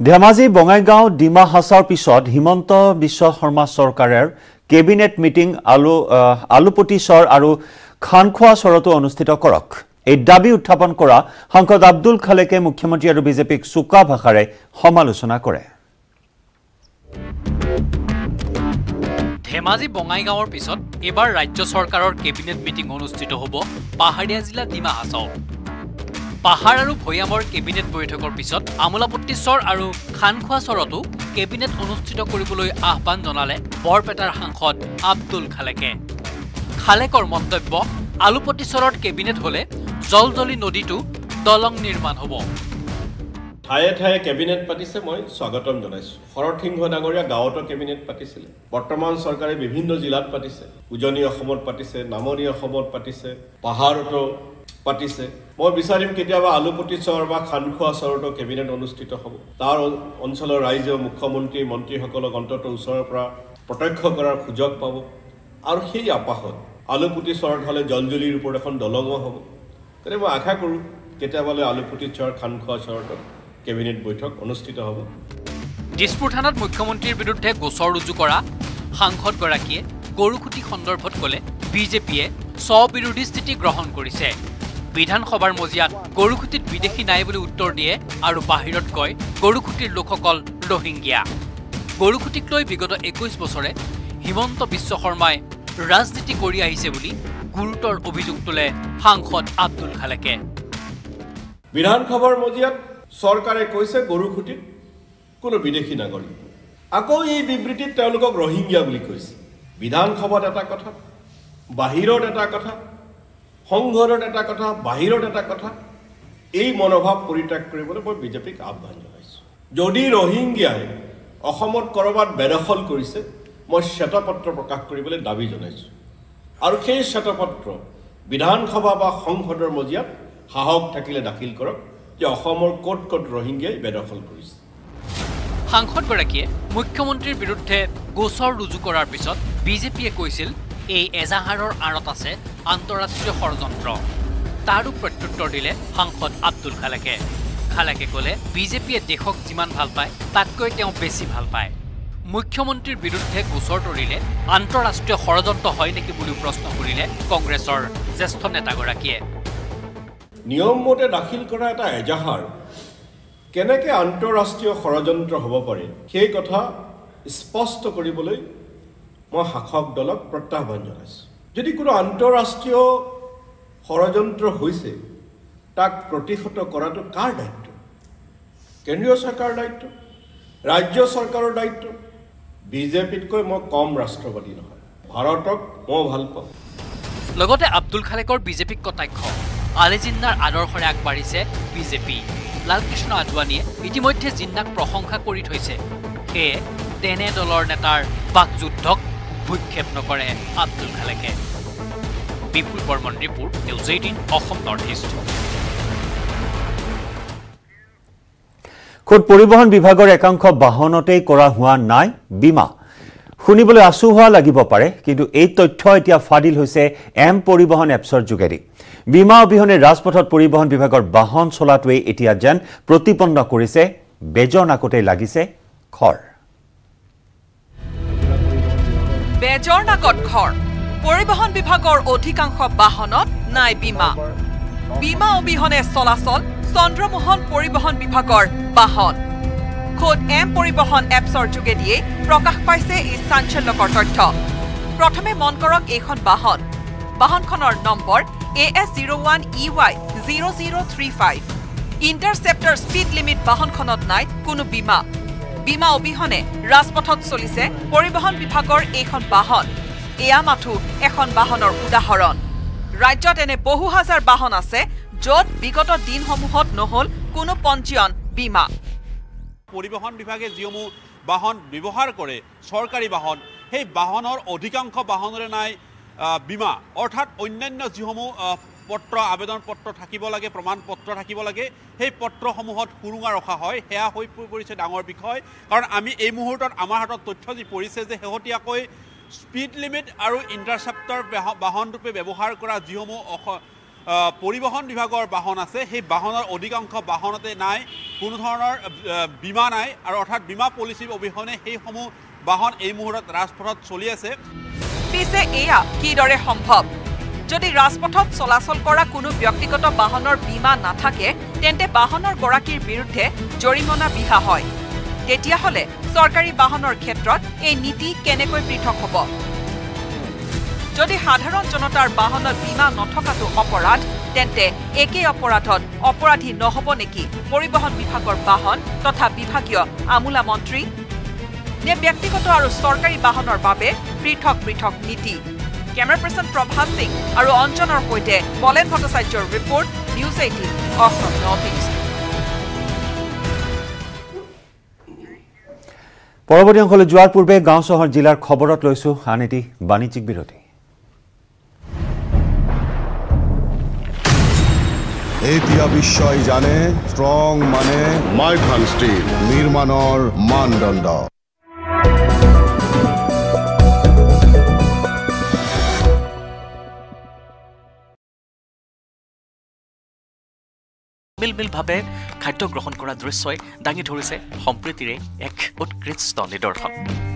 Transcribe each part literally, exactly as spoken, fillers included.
ধেমাজি বঙাইগাঁও ডিমা হাছাৰ পিছত হিমন্ত বিশ্ব শৰ্মা চৰকাৰৰ cabinet meeting আলু আলুপটি চৰ আৰু খানখোৱা চৰতো অনুষ্ঠিত কৰক এই দাবী উত্থাপন কৰা সাংসদ আব্দুল খালেকে মুখ্যমন্ত্ৰী আৰু বিজেপিক চুকা ভাষাৰে সমালোচনা কৰে। ধেমাজি বঙাইগাঁৱৰ পিছত এবাৰ ৰাজ্য চৰকাৰৰ কেবিনেট মিটিং অনুষ্ঠিত হ'ব পাহাৰীয়া জিলা ডিমা হাছাও। পাহাৰ আৰু ভৈয়ামৰ কেবিনেট বৈঠকৰ পিছত আমোলাপট্টিচৰ আৰু খানখোৱা চৰতো কেবিনেট অনুষ্ঠিত কৰিবলৈ আহ্বান জনালে বৰপেটাৰ সাংসদ আব্দুল খালেকে। খালেকৰ মন্তব্য, আলুপট্টিচৰত কেবিনেট হলে জলজলি নদীটো দলং নিৰ্মাণ হ'ব। ঠায়ে ঠায়ে কেবিনেট পাতিছে, মই স্বাগতম জনাইছো। শৰৎসিংহ ডাঙৰীয়া গাঁৱতো কেবিনেট পাতিছিলে। বৰ্তমান চৰকাৰে বিভিন্ন জিলাত পাতিছে, উজনি অসমত পাতিছে, নামনি অসমত পাতিছে, পাহাৰতো পাতিছে। মই বিচাৰিম কেতিয়াবা আলুপটি চৰ বা খানখোৱা চৰতো কেবিনেট অনুষ্ঠিত হ'ব। তাৰ অঞ্চলৰ ৰাইজে মুখ্যমন্ত্ৰী মন্ত্ৰীসকলক অন্তত ওচৰৰ পৰা প্ৰত্যক্ষ কৰাৰ সুযোগ পাব আৰু সেই আপাহত আলুপটি চৰত হ'লে জলজলিৰ ওপৰত এখন দলঙো হ'ব। তেনে মই আশা কৰোঁ কেতিয়াবালৈ আলুপটি চৰ খানখোৱা চৰতো কেবিনেট বৈঠক অনুষ্ঠিত হ'ব। দিছপুৰ থানাত মুখ্যমন্ত্ৰীৰ বিৰুদ্ধে গোচৰ ৰুজু কৰা সাংসদগৰাকীয়ে গৰুখুটি সন্দৰ্ভত ক'লে বিজেপিয়ে স্ববিৰোধী স্থিতি গ্ৰহণ কৰিছে। বিধানসভাৰ মজিয়াত গৰুখুটিত বিদেশী নাই বুলি উত্তৰ দিয়ে আৰু বাহিৰত কয় গৰুখুটিৰ লোকসকল ৰোহিংগীয়া। গৰুখুটিক লৈ বিগত একৈশ বছৰে হিমন্ত বিশ্ব শৰ্মাই ৰাজনীতি কৰি আহিছে বুলি গুৰুতৰ অভিযোগ তোলে সাংসদ আব্দুল খালেকে। বিধানসভাৰ মজিয়াত চৰকাৰে কৈছে গৰুখুটিত কোনো বিদেশী নাগৰিক। আকৌ এই বিবৃতিত তেওঁলোকক ৰোহিংগীয়া বুলি কৈছে। বিধানসভাত এটা কথা, বাহিৰত এটা কথা, সংসদত এটা কথা, বাহিৰত এটা কথা। এই মনোভাৱ পৰিত্যাগ কৰিবলৈ মই বিজেপিক আহ্বান জনাইছোঁ। যদি ৰোহিংগীয়াই অসমত ক'ৰবাত বেদখল কৰিছে, মই শ্বেতপত্ৰ প্ৰকাশ কৰিবলৈ দাবী জনাইছোঁ আৰু সেই শ্বেতপত্ৰ বিধানসভা বা সংসদৰ মজিয়াত সাহস থাকিলে দাখিল কৰক যে অসমৰ ক'ত ক'ত ৰোহিংগীয়াই বেদখল কৰিছে। সাংসদগৰাকীয়ে মুখ্যমন্ত্ৰীৰ বিৰুদ্ধে গোচৰ ৰুজু কৰাৰ পিছত বিজেপিয়ে কৈছিল এই এজাহাৰৰ আঁৰত আছে আন্তঃৰাষ্ট্ৰীয় ষড়যন্ত্ৰ। তাৰো প্ৰত্যুত্তৰ দিলে সাংসদ আব্দুল খালেকে। খালেকে ক'লে বিজেপিয়ে দেশক যিমান ভাল পায় তাতকৈ তেওঁ বেছি ভাল পায়। মুখ্যমন্ত্ৰীৰ বিৰুদ্ধে গোচৰ তৰিলে আন্তঃৰাষ্ট্ৰীয় ষড়যন্ত্ৰ হয় নেকি বুলিও প্ৰশ্ন কৰিলে কংগ্ৰেছৰ জ্যেষ্ঠ নেতাগৰাকীয়ে। নিয়মমতে দাখিল কৰা এটা এজাহাৰ কেনেকৈ আন্তঃৰাষ্ট্ৰীয় ষড়যন্ত্ৰ হ'ব পাৰে সেই কথা স্পষ্ট কৰিবলৈ মই শাসক দলক প্ৰত্যাহ্বান জনাইছোঁ। যদি কোনো আন্তঃৰাষ্ট্ৰীয় ষড়যন্ত্ৰ হৈছে তাক প্ৰতিহত কৰাটো কাৰ দায়িত্ব? কেন্দ্ৰীয় চৰকাৰৰ দায়িত্ব, ৰাজ্য চৰকাৰৰ দায়িত্ব। বিজেপিতকৈ মই কম ৰাষ্ট্ৰবাদী নহয়, ভাৰতক মই ভাল পাওঁ। লগতে আব্দুল খালেকৰ বিজেপিক কটাক্ষ, আলি জিন্নাৰ আদৰ্শৰে আগবাঢ়িছে বিজেপি। লালকৃষ্ণ আদৱানীয়ে ইতিমধ্যে জিন্নাক প্ৰশংসা কৰি থৈছে। সেয়ে তেনে দলৰ নেতাৰ বাকযুদ্ধক ভূক্ষেপ নকৰে আব্দুল খালেকে। Bipul Barman report, news eighteen Assam north east. খোদ পৰিবহণ বিভাগৰ একাংশ বাহনতেই কৰা হোৱা নাই বীমা। শুনিবলৈ আচু হোৱা লাগিব পাৰে, কিন্তু এই তথ্য এতিয়া ফাদিল হৈছে এম পৰিবহণ এপছৰ যোগেদি। বীমা অবিহনে ৰাজপথত পৰিবহণ বিভাগৰ বাহন চলাটোৱে এতিয়া যেন প্ৰতিপন্ন কৰিছে বেজৰ নাকতেই লাগিছে খৰ। বেজৰ নাকত খৰ। পৰিবহণ বিভাগৰ অধিকাংশ বাহনত নাই বীমা। বীমা অবিহনে চলাচল চন্দ্ৰমোহন পৰিবহণ বিভাগৰ বাহন। খোদ এম পৰিবহণ এপছৰ যোগেদিয়ে প্ৰকাশ পাইছে এই চাঞ্চল্যকৰ তথ্য। প্ৰথমে মন কৰক এইখন বাহন। বাহনখনৰ number A S zero' one E Y zero' zero' three five. Interceptor speed limit বাহনখনত নাই কোনো বীমা। বীমা অবিহনে ৰাজপথত চলিছে পৰিবহণ বিভাগৰ এইখন বাহন। এয়া মাথো এখন বাহনৰ উদাহৰণ। ৰাজ্যত এনে বহু হাজাৰ বাহন আছে য'ত বিগত দিনসমূহত নহ'ল কোনো পঞ্জীয়ন বীমা। পৰিবহণ বিভাগে যিসমূহ বাহন ব্যৱহাৰ কৰে চৰকাৰী বাহন, সেই বাহনৰ অধিকাংশ বাহনৰে নাই বীমা। অৰ্থাৎ অন্যান্য যিসমূহ পত্ৰ আবেদন পত্ৰ থাকিব লাগে, প্ৰমাণ পত্ৰ থাকিব লাগে, সেই পত্ৰসমূহত সুৰুঙা ৰখা হয়। সেয়া হৈ পৰিছে ডাঙৰ বিষয়। কাৰণ আমি এই মুহূৰ্তত আমাৰ হাতত তথ্য যি পৰিছে যে শেহতীয়াকৈ স্পীড লিমিট আৰু ইণ্টাৰচেপ্টৰ বাহনৰূপে ব্যৱহাৰ কৰা যিসমূহ পৰিবহণ বিভাগৰ বাহন আছে সেই বাহনৰ অধিকাংশ বাহনতে নাই কোনো ধৰণৰ বীমা নাই আৰু অৰ্থাৎ বীমা পলিচি অবিহনে সেইসমূহ বাহন এই মুহূৰ্তত ৰাজপথত চলি আছে পিছে এয়া কিদৰে সম্ভৱ যদি ৰাজপথত চলাচল কৰা কোনো ব্যক্তিগত বাহনৰ বীমা নাথাকে তেন্তে বাহনৰ গৰাকীৰ বিৰুদ্ধে জৰিমনা বিহা হয় তেতিয়াহলে চৰকাৰী বাহনৰ ক্ষেত্ৰত এই নীতি কেনেকৈ পৃথক হ'ব যদি সাধাৰণ জনতাৰ বাহনত বীমা নথকাটো অপৰাধ তেন্তে একে অপৰাধত অপৰাধী নহব নেকি পৰিবহণ বিভাগৰ বাহন তথা বিভাগীয় আমোলা মন্ত্ৰী নে ব্যক্তিগত আৰু চৰকাৰী বাহনৰ বাবে পৃথক পৃথক নীতি কেমেৰা পাৰ্চন প্ৰভাত সিং আৰু অঞ্জনৰ সৈতে বলেন ভট্টাচাৰ্যৰ report news eighteen Assam north east পৰৱৰ্তী অংশলৈ যোৱাৰ পূৰ্বে গাঁও চহৰ জিলাৰ খবৰত লৈছো আন এটি বাণিজ্যিক বিৰতি এতিয়া বিশ্বই জানে ষ্ট্ৰং মানে মাইথান ষ্টীল নিৰ্মাণৰ মানদণ্ড মিলমিলভাৱে খাদ্য গ্ৰহণ কৰা দৃশ্যই দাঙি ধৰিছে সম্প্ৰীতিৰে এক উৎকৃষ্ট নিদৰ্শন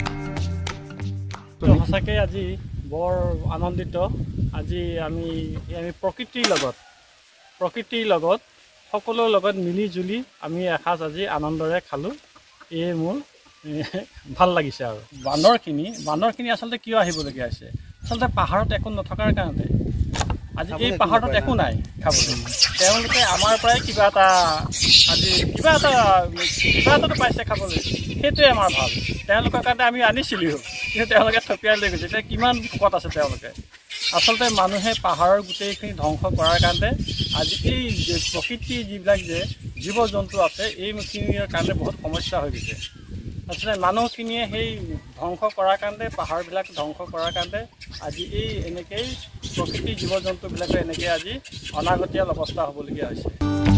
সঁচাকে আজি বৰ আনন্দিত আজি আমি আমি প্ৰকৃতিৰ লগত প্ৰকৃতিৰ লগত সকলোৰ লগত মিলি জুলি আমি এসাঁজ আজি আনন্দৰে খালোঁ এই মোৰ ভাল লাগিছে আৰু বান্দৰখিনি বান্দৰখিনি আচলতে কিয় আহিবলগীয়া হৈছে আচলতে পাহাৰত একো নথকাৰ কাৰণে আজি এই পাহাৰত একো নাই খাবলৈ তেওঁলোকে আমাৰ পৰাই কিবা এটা আজি কিবা এটা কিবা এটাতো পাইছে খাবলৈ সেইটোৱে আমাৰ ভাল তেওঁলোকৰ কাৰণে আমি আনিছিলোঁ কিন্তু তেওঁলোকে থপিয়াই লৈ গৈছে এতিয়া কিমান ভোকত আছে তেওঁলোকে আচলতে মানুহে পাহাৰৰ গোটেইখিনি ধ্বংস কৰাৰ কাৰণে আজি এই প্ৰকৃতিৰ যিবিলাক যে জীৱ জন্তু আছে এইখিনিৰ কাৰণে বহুত সমস্যা হৈ গৈছে আচলতে মানুহখিনিয়ে সেই ধ্বংস কৰাৰ কাৰণে পাহাৰবিলাক ধ্বংস কৰাৰ কাৰণে আজি এই এনেকেই প্ৰকৃতিৰ জীৱ জন্তুবিলাকে এনেকৈ আজি অনাগতীয়াল অৱস্থা হ'বলগীয়া হৈছে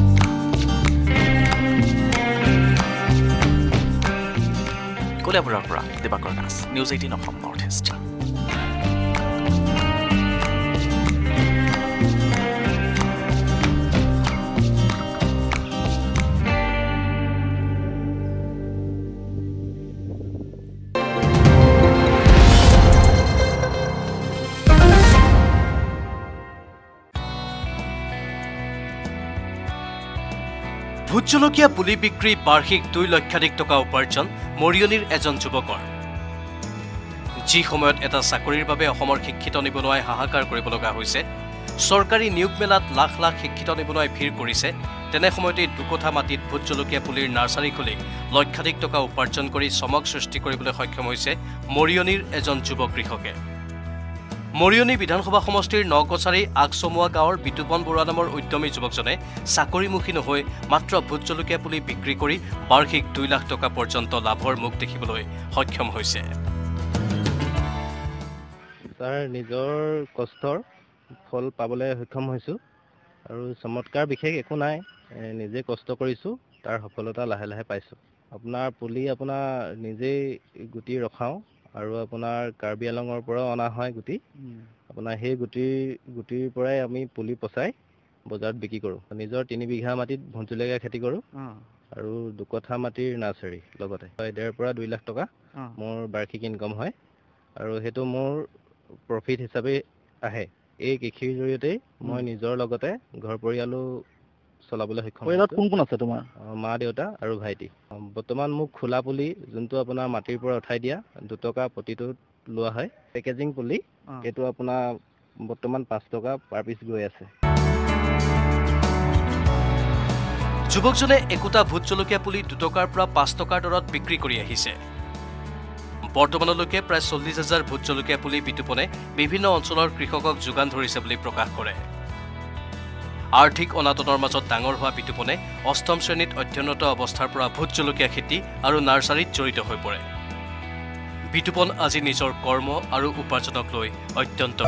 কলিয়াবৰৰ পৰা Dibakar Das news eighteen Assam north east vote জলকীয়া পুলি বিক্ৰী বাৰ্ষিক দুই লক্ষাধিক টকা উপাৰ্জন মৰিয়নিৰ এজন যুৱকৰ যি সময়ত এটা চাকৰিৰ বাবে অসমৰ শিক্ষিত নিবনুৱাই হাহাকাৰ কৰিব লগা হৈছে চৰকাৰী নিয়োগ মেলাত লাখ লাখ শিক্ষিত নিবনুৱাই ভিৰ কৰিছে তেনে সময়তে দুকঠা মাটিত ভোট জলকীয়া পুলিৰ নাৰ্চাৰী খুলি লক্ষাধিক টকা উপাৰ্জন কৰি চমক সৃষ্টি কৰিবলৈ সক্ষম হৈছে মৰিয়নিৰ এজন যুৱ কৃষকে মৰিয়নি বিধানসভা সমষ্টিৰ নকচাৰী আগচমুৱা গাঁৱৰ বিতুপন বৰুৱা নামৰ উদ্যমী যুৱকজনে চাকৰিমুখী নহৈ মাত্ৰ ভোট জলকীয়া পুলি বিক্ৰী কৰি বাৰ্ষিক দুই লাখ টকা পৰ্যন্ত লাভৰ মুখ দেখিবলৈ সক্ষম হৈছে তাৰ নিজৰ কষ্টৰ ফল পাবলৈ সক্ষম হৈছো আৰু চমৎকাৰ বিশেষ একো নাই নিজে কষ্ট কৰিছো তাৰ সফলতা লাহে লাহে পাইছো আপোনাৰ পুলি আপোনাৰ নিজে গুটি ৰখাও আৰু আপোনাৰ কাৰ্বি আলঙৰ পৰা অনা হয় গুটি আপোনাৰ সেই গুটিৰ গুটিৰ পৰাই আমি পুলি পচাই বজাৰত বিক্ৰী কৰোঁ নিজৰ তিনি বিঘা মাটিত ভোট জলকীয়া খেতি কৰোঁ আৰু দুকঠা মাটিৰ নাৰ্চাৰী লগতে হয় ডেৰ পৰা দুই লাখ টকা মোৰ বাৰ্ষিক ইনকম হয় আৰু সেইটো মোৰ প্ৰফিট হিচাপে আহে এই কৃষিৰ জৰিয়তে মই নিজৰ লগতে ঘৰ পৰিয়ালো চলাবলৈ সক্ষম হৈছো কোন কোন আছে তোমাৰ মা দেউতা আৰু ভাইটি বৰ্তমান মোক খোলা পুলি যোনটো আপোনাৰ মাটিৰ পৰা উঠাই দিয়া দুটকা প্ৰতিটো লোৱা হয় পেকেজিং পুলি এইটো আপোনাৰ বৰ্তমান পাঁচ টকা পাৰ পিছ গৈ আছে যুৱকজনে একোটা ভোট জলকীয়া পুলি দুটকাৰ পৰা পাঁচ টকাৰ দৰত বিক্ৰী কৰি আহিছে বৰ্তমানলৈকে প্ৰায় চল্লিছ হাজাৰ ভোট জলকীয়া পুলি বিতুপনে বিভিন্ন অঞ্চলৰ কৃষকক যোগান ধৰিছে বুলি প্ৰকাশ কৰে আৰ্থিক অনাটনৰ মাজত ডাঙৰ হোৱা বিতুপনে অষ্টম শ্ৰেণীত অধ্যয়নৰত অৱস্থাৰ পৰা ভোট জলকীয়া খেতি আৰু নাৰ্চাৰীত জড়িত হৈ পৰে বিতুপন আজি নিজৰ কৰ্ম আৰু উপাৰ্জনক লৈ অত্যন্ত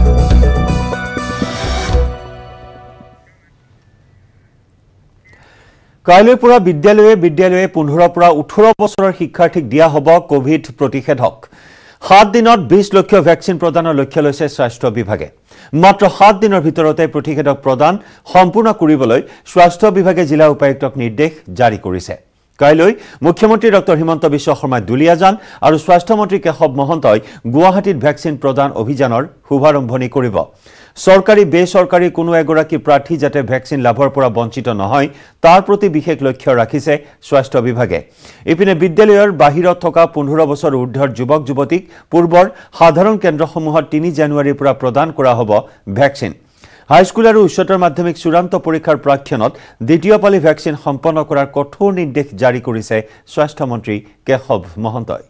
কাইলৈৰ পৰা বিদ্যালয়ে বিদ্যালয়ে পোন্ধৰৰ পৰা ওঠৰ বছৰৰ শিক্ষাৰ্থীক দিয়া হ'ব কোভিড প্ৰতিষেধক সাত দিনত বিশ লক্ষ ভ্যাকচিন প্ৰদানৰ লক্ষ্য লৈছে স্বাস্থ্য বিভাগে মাত্ৰ সাত দিনৰ ভিতৰতে প্ৰতিষেধক প্ৰদান সম্পূৰ্ণ কৰিবলৈ স্বাস্থ্য বিভাগে জিলা উপায়ুক্তক নিৰ্দেশ জাৰি কৰিছে কাইলৈ মুখ্যমন্ত্ৰী ডক্টৰ হিমন্ত বিশ্ব শৰ্মা দুলিয়াজান আৰু স্বাস্থ্য মন্ত্ৰী কেশৱ মহন্তই গুৱাহাটীত ভ্যাকচিন প্ৰদান অভিযানৰ শুভাৰম্ভণি কৰিব সৰকাৰী বেসৰকাৰী কোনো এগৰাকী প্ৰাৰ্থী যাতে ভ্যাকচিন লাভৰ পৰা বঞ্চিত নহয় তাৰ প্ৰতি বিশেষ লক্ষ্য ৰাখিছে স্বাস্থ্য বিভাগে ইপিনে বিদ্যালয়ৰ বাহিৰত থকা পোন্ধৰ বছৰ ঊৰ্ধ্বৰ যুৱক যুৱতীক পূৰ্বৰ সাধাৰণ কেন্দ্ৰসমূহত তিনি জানুৱাৰীৰ পৰা প্ৰদান কৰা হ'ব ভ্যাকচিন হাইস্কুল আৰু উচ্চতৰ মাধ্যমিক চূড়ান্ত পৰীক্ষাৰ প্ৰাক্ষণত দ্বিতীয় পালি ভ্যাকচিন সম্পন্ন কৰাৰ কঠোৰ নিৰ্দেশ জাৰি কৰিছে স্বাস্থ্য মন্ত্ৰী কেশৱ মহন্তই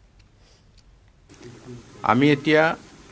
আমি এতিয়া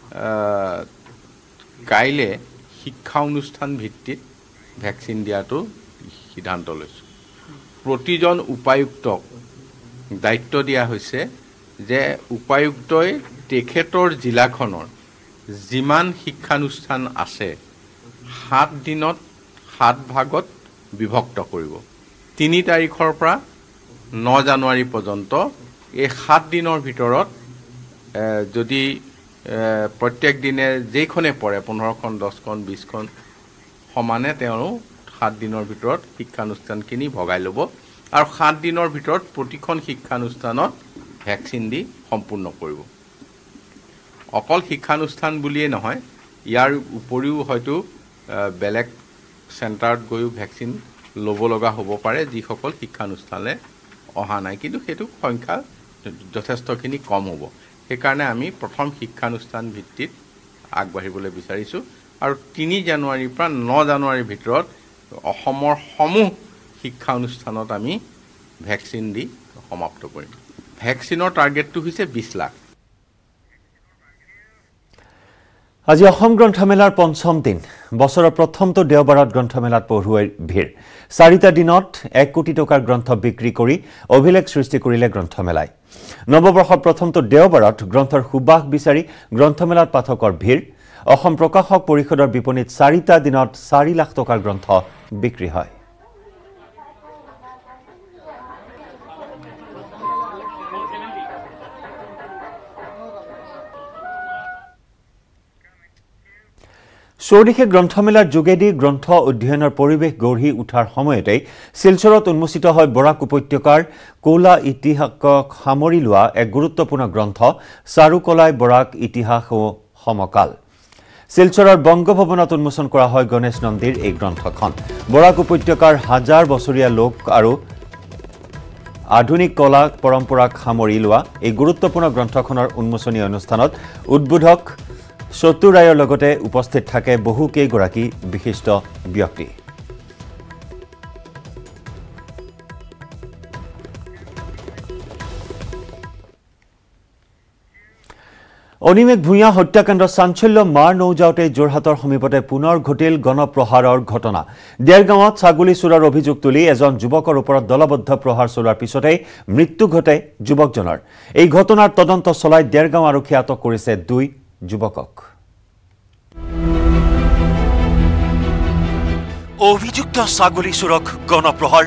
কাইলে শিক্ষা অনুষ্ঠান ভিত্তিত ভ্যাকচিন দিয়াটো সিদ্ধান্ত লৈছো প্ৰতিজন উপায়ুক্তক দায়িত্ব দিয়া হৈছে যে উপায়ুক্তই তেখেতৰ জিলাখনৰ যিমান শিক্ষানুষ্ঠান আছে সাত দিনত সাত ভাগত বিভক্ত কৰিব তিনি তাৰিখৰ পৰা ন জানুৱাৰী পৰ্যন্ত এই সাত দিনৰ ভিতৰত যদি প্ৰত্যেক দিনে যেইখনে পৰে পোন্ধৰখন দহখন বিছখন সমানে তেওঁ সাত দিনৰ ভিতৰত শিক্ষানুষ্ঠানখিনি ভগাই ল'ব আৰু সাত দিনৰ ভিতৰত প্ৰতিখন শিক্ষানুষ্ঠানত ভ্যাকচিন দি সম্পূৰ্ণ কৰিব অকল শিক্ষানুষ্ঠান বুলিয়ে নহয় ইয়াৰ উপৰিও হয়তো বেলেগ চেণ্টাৰত গৈও ভ্যাকচিন ল'ব লগা হ'ব পাৰে যিসকল শিক্ষানুষ্ঠানে অহা নাই কিন্তু সেইটো সংখ্যা যথেষ্টখিনি কম হ'ব সেইকাৰণে আমি প্ৰথম শিক্ষানুষ্ঠান ভিত্তিত আগবাঢ়িবলৈ বিচাৰিছোঁ আৰু তিনি জানুৱাৰীৰ পৰা ন জানুৱাৰীৰ ভিতৰত অসমৰ সমূহ শিক্ষা অনুষ্ঠানত আমি ভ্যাকচিন দি সমাপ্ত কৰিম ভ্যাকচিনৰ টাৰ্গেটটো হৈছে বিশ লাখ আজি অসম গ্ৰন্থমেলাৰ পঞ্চম দিন বছৰৰ প্ৰথমটো দেওবাৰত গ্ৰন্থমেলাত পঢ়ুৱৈৰ ভিৰ চাৰিটা দিনত এক কোটি টকাৰ গ্ৰন্থ বিক্ৰী কৰি অভিলেখ সৃষ্টি কৰিলে গ্ৰন্থমেলাই নৱবৰ্ষৰ প্ৰথমটো দেওবাৰত গ্ৰন্থৰ সুবাস বিচাৰি গ্ৰন্থমেলাত পাঠকৰ ভিৰ অসম প্ৰকাশক পৰিষদৰ বিপণীত চাৰিটা দিনত চাৰি লাখ টকাৰ গ্ৰন্থ বিক্ৰী হয় চৌদিশে গ্ৰন্থমেলাৰ যোগেদি গ্ৰন্থ অধ্যয়নৰ পৰিৱেশ গঢ়ি উঠাৰ সময়তে শিলচৰত উন্মোচিত হয় বৰাক উপত্যকাৰ কলা ইতিহাসক সামৰি লোৱা এক গুৰুত্বপূৰ্ণ গ্ৰন্থ চাৰুকলাই বৰাক ইতিহাস ও সমকাল শিলচৰৰ বংগভৱনত উন্মোচন কৰা হয় গণেশ নন্দীৰ এই গ্ৰন্থখন বৰাক উপত্যকাৰ হাজাৰ বছৰীয়া লোক আৰু আধুনিক কলা পৰম্পৰাক সামৰি লোৱা এই গুৰুত্বপূৰ্ণ গ্ৰন্থখনৰ উন্মোচনী অনুষ্ঠানত উদ্বোধক চতুৰায়ৰ লগতে উপস্থিত থাকে বহু কেইগৰাকী বিশিষ্ট ব্যক্তি অনিমেক ভূঞা হত্যাকাণ্ড চাঞ্চল্য মাৰ নৌজাওতে যোৰহাটৰ সমীপতে পুনৰ ঘটিল গণপ্ৰহাৰৰ ঘটনা দেৰগাঁৱত ছাগলী চোৰৰ অভিযোগ তুলি এজন যুৱকৰ ওপৰত দলবদ্ধ প্ৰহাৰ চলোৱাৰ পিছতে মৃত্যু ঘটে যুৱকজনৰ এই ঘটনাৰ তদন্ত চলাই দেৰগাঁও আৰক্ষীয়ে আটক কৰিছে দুই যুৱকক অভিযুক্ত ছাগলী চোৰক গণপ্ৰহাৰ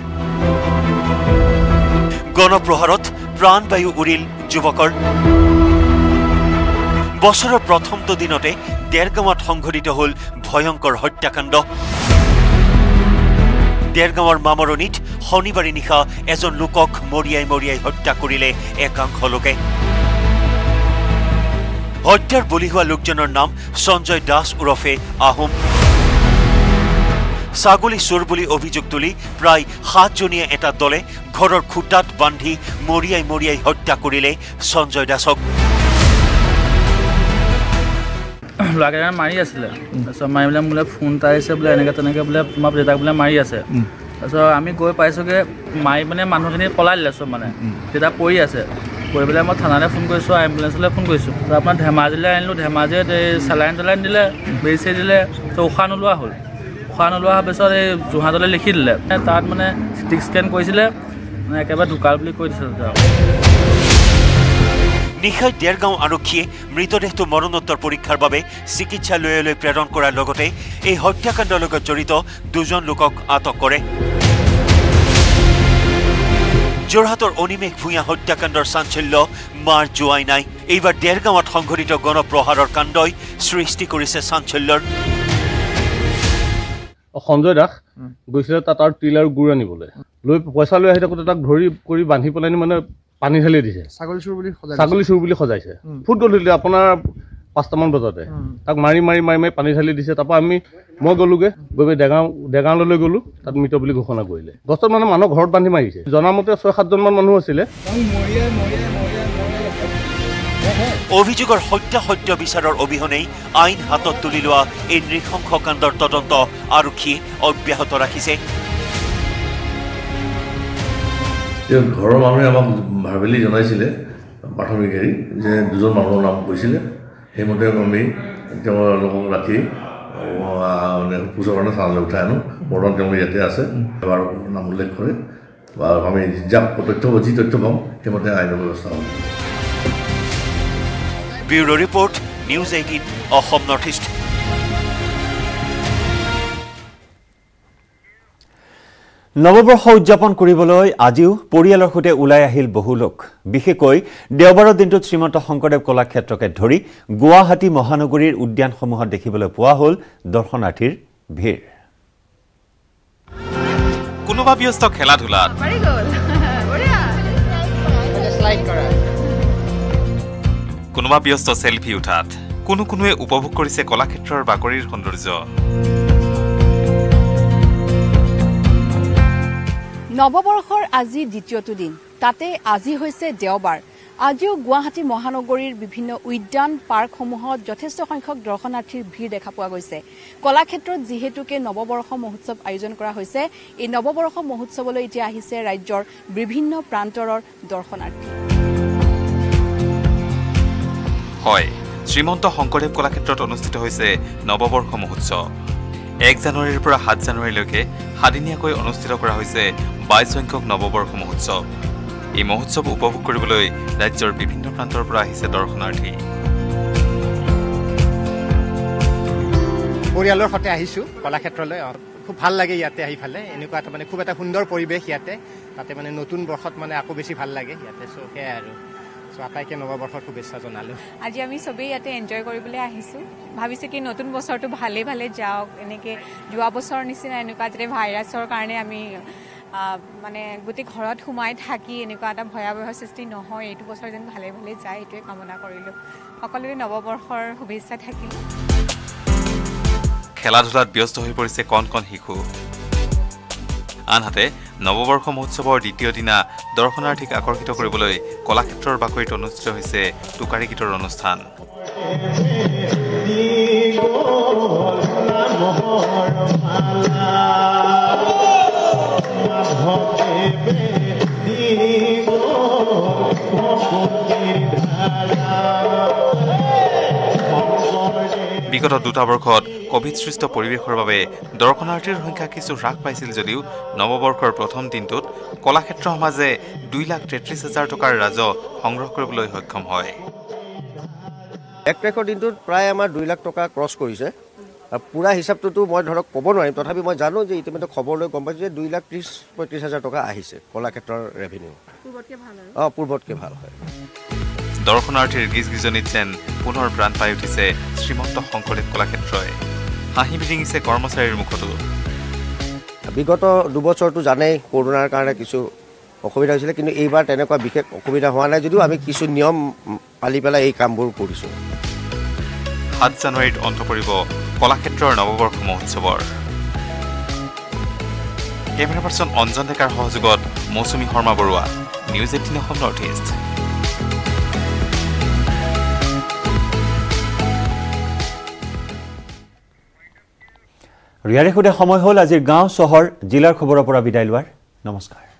গণপ্ৰহাৰত প্ৰাণবায়ু উৰিল যুৱকৰ বছৰৰ প্ৰথমটো দিনতে দেৰগাঁৱত সংঘটিত হল ভয়ংকৰ হত্যাকাণ্ড দেৰগাঁৱৰ মামৰণিত শনিবাৰে নিশা এজন লোকক মৰিয়াই মৰিয়াই হত্যা কৰিলে একাংশ লোকে হত্যাৰ বলি হোৱা লোকজনৰ নাম সঞ্জয় দাস ওৰফে আহোম ছাগলী চোৰ বুলি অভিযোগ তুলি প্ৰায় সাতজনীয়া এটা দলে ঘৰৰ খুটাত বান্ধি মৰিয়াই মৰিয়াই হত্যা কৰিলে সঞ্জয় দাসক ল'ৰাকেইটামান মাৰি আছিলে তাৰপিছত মাৰি পেলাই মোলৈ ফোন এটা আহিছে বোলে এনেকৈ তেনেকৈ বোলে তোমাৰ দেউতাক বোলে মাৰি আছে তাৰপিছত আমি গৈ পাইছোঁগৈ মাৰি মানে মানুহখিনি পলাই দিলে চব মানে দেউতা পৰি আছে পৰি পেলাই মই থানালৈ ফোন কৰিছোঁ এম্বুলেঞ্চলৈ ফোন কৰিছোঁ তাৰপিছত আপোনাৰ ধেমাজিলৈ আনিলোঁ ধেমাজিত এই চেলাইন চেলাইন দিলে বেজি চেজি দিলে তাৰপিছত উশাহ নোলোৱা হ'ল উশাহ নোলোৱা হোৱাৰ পিছত এই যোৰহাটলৈ লিখি দিলে তাত মানে চিটি স্কেন কৰিছিলে মানে একেবাৰে ঢুকাল বুলি কৈ দিছে নিশাই দেৰগাঁও আৰক্ষীয়ে মৃতদেহটো মৰণোত্তৰ পৰীক্ষাৰ বাবে চিকিৎসালয়লৈ প্ৰেৰণ কৰাৰ লগতে এই হত্যাকাণ্ডৰ লগত জড়িত দুজন লোকক আটক কৰে যোৰহাটৰ অনিমেষ ভূঞা হত্যাকাণ্ডৰ চাঞ্চল্য মাৰ যোৱাই নাই এইবাৰ ডেৰগাঁৱত সংঘটিত গণপ্ৰহাৰৰ কাণ্ডই সৃষ্টি কৰিছে চাঞ্চল্যৰ সঞ্জয় দাস গৈছিলে তাত আৰু তিল আৰু গুড় আনিবলৈ লৈ পইচা লৈ আহি থাকোঁতে তাক ধৰি কৰি বান্ধি পেলাই মানে পানী ঢালি দিছে ছাগলী চুৰ বুলি ছাগলী চুৰ বুলি সজাইছে ফুট গধূলি আপোনাৰ পাঁচটামান বজাতে তাক মাৰি মাৰি মাৰি মাৰি পানী ঢালি দিছে তাৰপৰা আমি মই গ'লোগৈ গৈ পেলাই ডেগাঁও ডেগাঁৱলৈ গ'লোঁ তাত মৃত বুলি ঘোষণা কৰিলে গছত মানে মানুহ ঘৰত বান্ধি মাৰিছে জনামতে ছয় সাতজনমান মানুহ আছিলে অভিযোগৰ সত্যাসত্য বিচাৰৰ অবিহনেই আইন হাতত তুলি লোৱা এই নৃশংসকাণ্ডৰ তদন্ত আৰক্ষীয়ে অব্যাহত ৰাখিছে ঘৰৰ মানুহে আমাক ভাবেলি জনাইছিলে প্ৰাথমিক হেৰি যে দুজন মানুহৰ নাম কৈছিলে সেইমতে আমি তেওঁলোকক ৰাতি মানে পুজৰ কাৰণে থানালৈ উঠাই আনো বৰ্তমান তেওঁলোক ইয়াতে আছে এবাৰ নাম উল্লেখ কৰে বা আমি যাক তথ্য যি তথ্য পাম সেইমতে আইনৰ ব্যৱস্থা হ'ব bureau report news eighteen Assam north east নৱবৰ্ষ উদযাপন কৰিবলৈ আজিও পৰিয়ালৰ সৈতে ওলাই আহিল বহু লোক বিশেষকৈ দেওবাৰৰ দিনটোত শ্ৰীমন্ত শংকৰদেৱ কলাক্ষেত্ৰকে ধৰি গুৱাহাটী মহানগৰীৰ উদ্যানসমূহত দেখিবলৈ পোৱা হ'ল দৰ্শনাৰ্থীৰ ভিৰ কোনোবা ব্যস্ত খেলা ধূলাত কোনোবা ব্যস্ত সেলফি উঠাত কোনো কোনোৱে উপভোগ কৰিছে কলাক্ষেত্ৰৰ বাকৰিৰ সৌন্দৰ্য নৱবৰ্ষৰ আজি দ্বিতীয়টো দিন তাতে আজি হৈছে দেওবাৰ আজিও গুৱাহাটী মহানগৰীৰ বিভিন্ন উদ্যান পাৰ্কসমূহত যথেষ্ট সংখ্যক দৰ্শনাৰ্থীৰ ভিৰ দেখা পোৱা গৈছে কলাক্ষেত্ৰত যিহেতুকে নৱবৰ্ষ মহোৎসৱ আয়োজন কৰা হৈছে এই নৱবৰ্ষ মহোৎসৱলৈ এতিয়া আহিছে ৰাজ্যৰ বিভিন্ন প্ৰান্তৰৰ দৰ্শনাৰ্থী হয় শ্ৰীমন্ত শংকৰদেৱ কলাক্ষেত্ৰত অনুষ্ঠিত হৈছে নৱবৰ্ষ মহোৎসৱ এক জানুৱাৰীৰ পৰা সাত জানুৱাৰীলৈকে সাদিনীয়াকৈ অনুষ্ঠিত কৰা হৈছে বাইছ সংখ্যক নৱবৰ্ষ মহোৎসৱ এই মহোৎসৱ উপভোগ কৰিবলৈ ৰাজ্যৰ বিভিন্ন প্ৰান্তৰ পৰা আহিছে দৰ্শনাৰ্থী পৰিয়ালৰ সৈতে আহিছোঁ কলাক্ষেত্ৰলৈ খুব ভাল লাগে ইয়াতে আহি ফালে এনেকুৱা এটা মানে খুব এটা সুন্দৰ পৰিৱেশ ইয়াতে তাতে মানে নতুন বৰ্ষত মানে আকৌ বেছি ভাল লাগে ইয়াতে চ' সেয়াই আৰু আটাইকে নৱবৰ্ষৰ শুভেচ্ছা জনালোঁ আজি আমি চবেই ইয়াতে এনজয় কৰিবলৈ আহিছোঁ ভাবিছোঁ কি নতুন বছৰটো ভালে ভালে যাওক এনেকৈ যোৱা বছৰৰ নিচিনা এনেকুৱা যাতে ভাইৰাছৰ কাৰণে আমি মানে গোটেই ঘৰত সোমাই থাকি এনেকুৱা এটা ভয়াৱহ সৃষ্টি নহয় এইটো বছৰ যেন ভালে ভালে যায় এইটোৱে কামনা কৰিলোঁ সকলোৰে নৱবৰ্ষৰ শুভেচ্ছা থাকিল খেলা ধূলাত ব্যস্ত হৈ পৰিছে কণ কণ শিশু আনহাতে নৱবৰ্ষ মহোৎসৱৰ দ্বিতীয় দিনা দৰ্শনাৰ্থীক আকৰ্ষিত কৰিবলৈ কলাক্ষেত্ৰৰ বাকৰিত অনুষ্ঠিত হৈছে টোকাৰী গীতৰ অনুষ্ঠান বিগত দুটা বৰ্ষত কোভিড সৃষ্ট পৰিৱেশৰ বাবে দৰ্শনাৰ্থীৰ সংখ্যা কিছু হ্ৰাস পাইছিল যদিও নৱবৰ্ষৰ প্ৰথম দিনটোত কলাক্ষেত্ৰ সমাজে দুই লাখ তেত্ৰিছ হাজাৰ টকাৰ ৰাজহ সংগ্ৰহ কৰিবলৈ সক্ষম হয় এক তাৰিখৰ দিনটোত প্ৰায় আমাৰ দুই লাখ টকা ক্ৰছ কৰিছে পুৰা হিচাপটোতো মই ধৰক ক'ব নোৱাৰিম তথাপি মই জানো যে ইতিমধ্যে খবৰ লৈ গম পাইছোঁ যে দুই লাখ ত্ৰিছ পঁয়ত্ৰিছ হাজাৰ টকা আহিছে কলাক্ষেত্ৰৰ ৰেভিনিউ অঁ পূৰ্বতকৈ ভাল হয় দৰ্শনাৰ্থীৰ গীজ গীজনিত যেন পুনৰ প্ৰাণ পাই উঠিছে শ্ৰীমন্ত শংকৰদেৱ কলাক্ষেত্ৰই হাঁহি বিৰিঙিছে কৰ্মচাৰীৰ মুখতো বিগত দুবছৰটো জানেই কৰোণাৰ কাৰণে কিছু অসুবিধা হৈছিলে কিন্তু এইবাৰ তেনেকুৱা বিশেষ অসুবিধা হোৱা নাই যদিও আমি কিছু নিয়ম পালি পেলাই এই কামবোৰ কৰিছোঁ সাত জানুৱাৰীত অন্ত পৰিব কলাক্ষেত্ৰৰ নৱবৰ্ষ মহোৎসৱৰ কেমেৰা পাৰ্চন অঞ্জন ডেকাৰ সহযোগত Mousumi Sharma Baruah news eighteen Assam north east ৰিয়াৰে সৈতে সময় হ'ল আজিৰ গাঁও চহৰ জিলাৰ খবৰৰ পৰা বিদায় লোৱাৰ নমস্কাৰ।